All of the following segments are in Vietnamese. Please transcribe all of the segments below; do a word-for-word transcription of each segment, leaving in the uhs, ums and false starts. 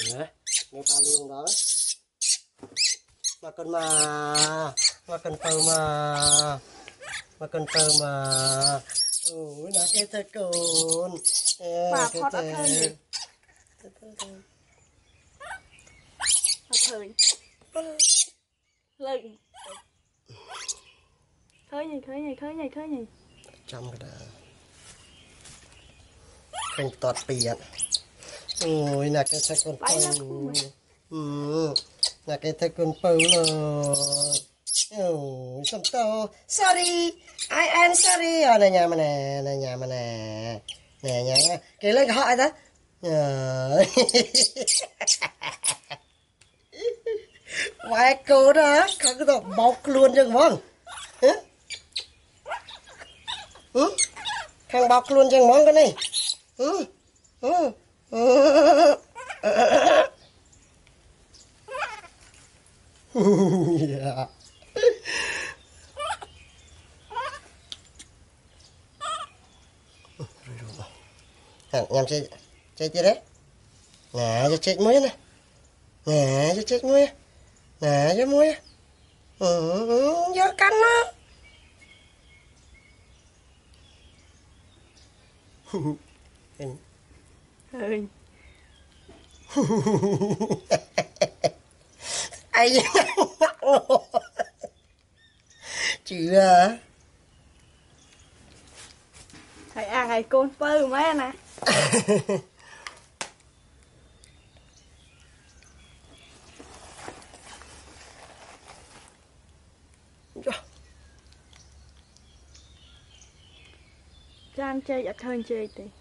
Đấy, người ta luôn đó. Mà con mà, mà con tơ mà, mà con tơ mà. Ôi, nó cái thơ con. Bà phót ở thơ gì? Ở thơ gì? Lưng. Khơi gì, khơi gì, khơi gì, khơi gì? Trong cái đó. Khanh tọt bìa. Ôi, là cái thơ con tơ. Ừ, là cái thơ con tơ rồi. Oh, some to. Sorry, I am sorry. À, này nhà mà nè, này nhà mà nè. Nè nhà, kể lên hỏi đó. Vài cô đó, không có đồ bọc luôn chứ món. Hả? Ừ? Không bọc luôn chứ món cái này. Ừ? Ừ? Ừ? Yeah. Nhằm chơi chơi chơi đấy. Nè cho chết muối nè. Nè cho chết muối. Nè cho muối. Ừ, vô canh nó. Ừ. Ai chứ à. Thầy à thầy con pơ mấy nè. Cho anh chơi ở thơ chơi thì.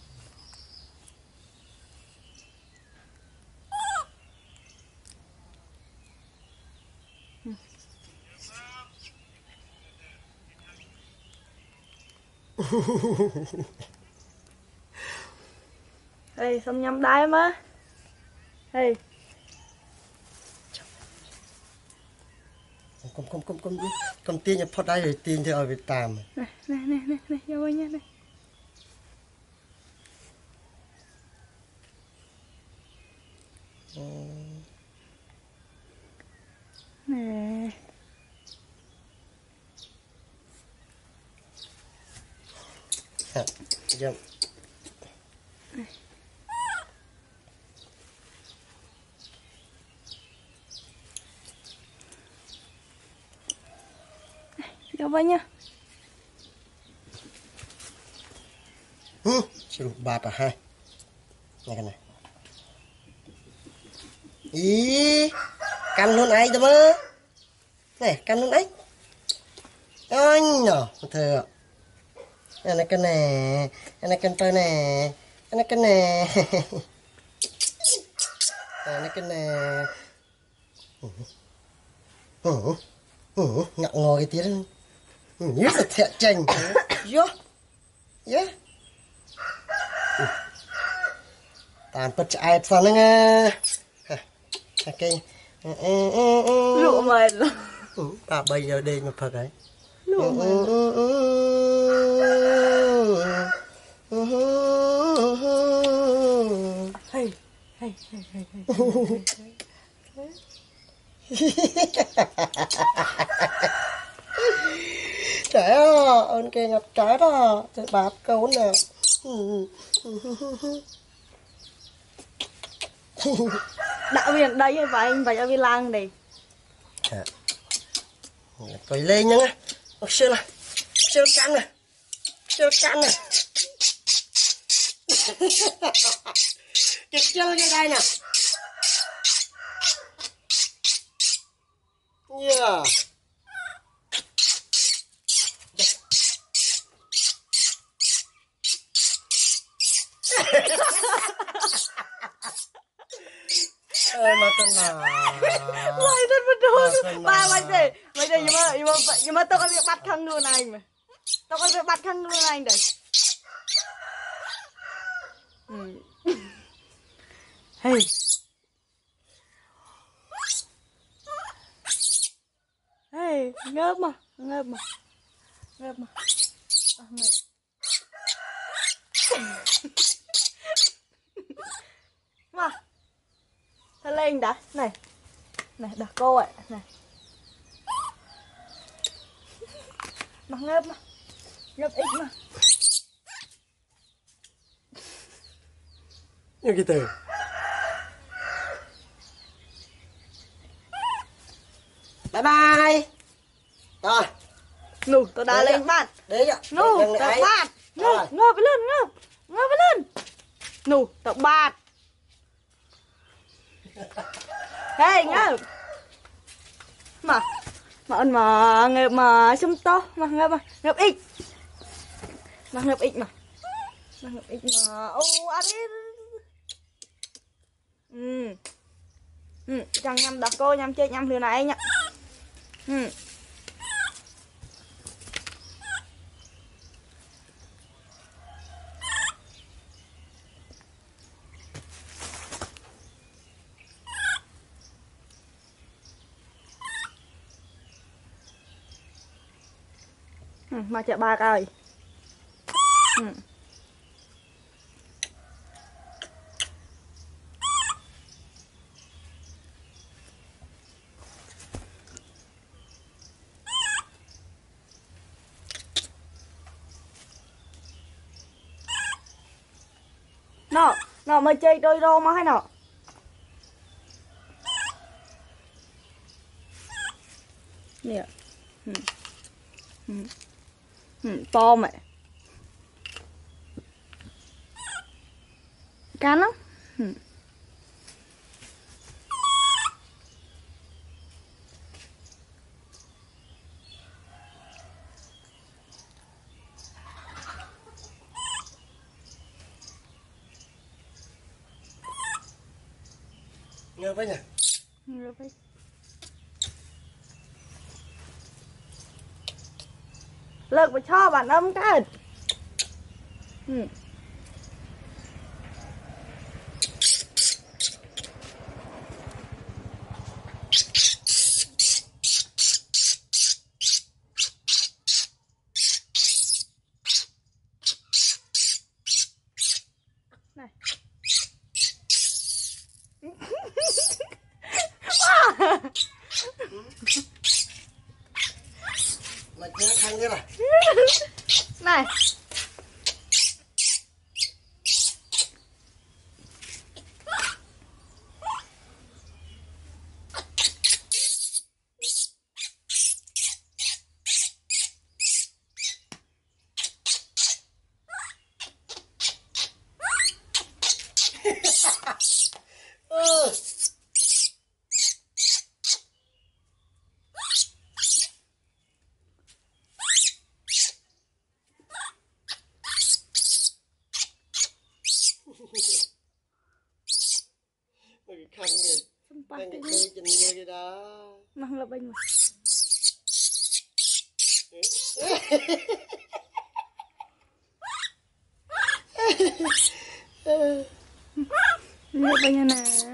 Ê, xong nhâm đáy má. Ê. Không không không không không tiên nhập phật đây rồi tiên thì ở Việt Nam. Nè nè nè nè nè vô nha nè. Nè. Ha, jom. Vô với nha. Hmm, suruh bata hai. Này cái này. Ý, căn luôn ai đâu mà. Này, căn luôn ấy. Anh nhở, thưa. Này cái này, này cái tơ này, này cái này. Này cái này. Ừ, ừ, ngậm ngồi cái tiếng. Nhất là thẹn chành. Yo. Yeah. Tạm bật chạy phần nữa nghe. Ok. Lụa mệt rồi. Ừ, bà bây giờ đây mà Phật ấy. Lụa mệt rồi. Hey, hey, hey, hey, hey. Trời ơi, ơn kia ngập trái đó, trời bạp câu nè. Đạo viên đây hay vậy anh, vậy ở viên lang này. Coi lên nhá. Sơ là, sơ cắn nè. Sơ cắn nè. Chụp chân cái đây nè. Yeah. Ơi mà con mà. Lại thật betul. Ba mày deh. Mày deh gimana gimana gimana tao kan bắt khăn luôn anh mà. Tao kan bắt khăn luôn anh đây. Ừ. Hey. Hey, ngớp mà, ngớp mà. Ngớp mà. À, mày. Mà. anh đã này này đặt cô ạ này mà ngớp mà ngớp ít mà như cái từ bye bye rồi nụ tôi đã lên bạn đấy ạ nụ tao bạn ngớp ngớp lên ngớp ngớp lên nụ tao bạn hey ngớp mà mà anh mà ngợp mà xung to mà ngợp mà ngợp ít mà ngợp ít mà mà ngợp ít mà ô ăn đi ừ ừ chẳng nhầm đặt cô nhầm chơi nhầm thứ này nhá ừ Ừ, mà chợ ba coi ừ. Nó nó mới chơi đôi đô mà hay nó nè ừ. Ừ. Ừ, to mẹ cá lắm ừ. ngơ với nhỉ Ngơ với. Lực phải cho bạn âm cái ừ. Này mà chưa khăn thế này này ừ. cái khăn kìa khăn cái chơi chừng như cái đó mang là bình mà như bây giờ nè